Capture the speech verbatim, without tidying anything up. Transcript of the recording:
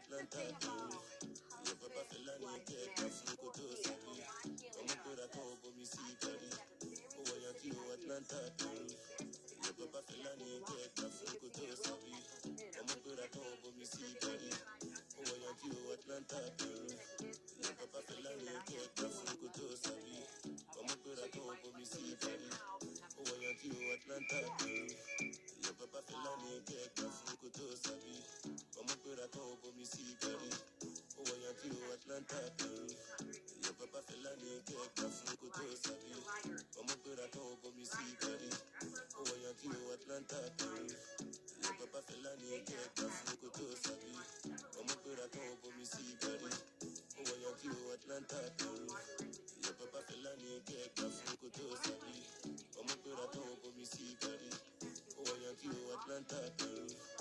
Atlanta, Peru. Your papa fella ni keka fuko to sabi. Omo pera ko bo mi si kari. Owa yanki o Atlanta, Peru. Your papa fella ni keka fuko to sabi. Omo pera ko bo mi si kari. Owa yanki o Atlanta, Peru. Your papa fella ni keka fuko to sabi. Omo pera ko bo mi si kari. Owa yanki o Atlanta, Peru. Your papa fella ni keka fuko to sabi. Omo pera ko bo mi si kari. Owa yanki o Atlanta, Peru. Your papa fella ni keka fuko to sabi. Omo pera ko bo mi si kari. Owa yanki o Atlanta, Peru. Your papa fella ni keka fuko to sabi. Omo pera ko bo mi si kari. Owa yanki o Atlanta, Peru. Your papa fella ni keka fuko to sabi. Omo pera ko bo mi si kari. Owa yanki o Atlanta, Peru.